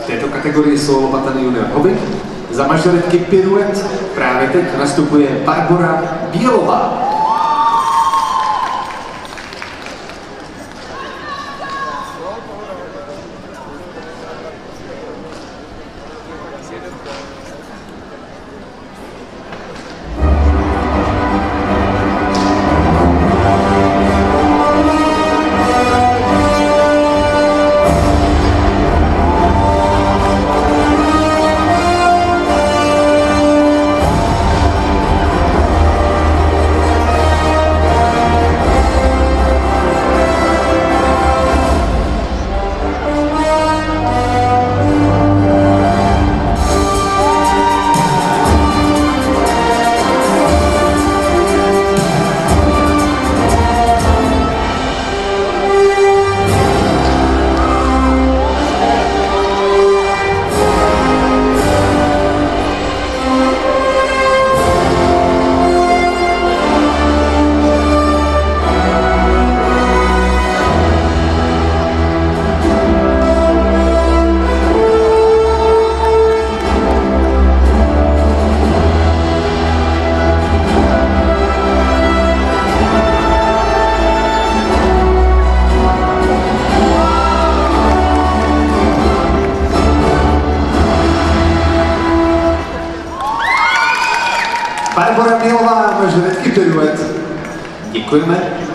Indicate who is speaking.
Speaker 1: V této kategorii jsou lopatany junior hobby. Za mažoretky piruet právě teď nastupuje Barbora Bělová. Barbora Bělová, mažoretky piruet. Děkujeme.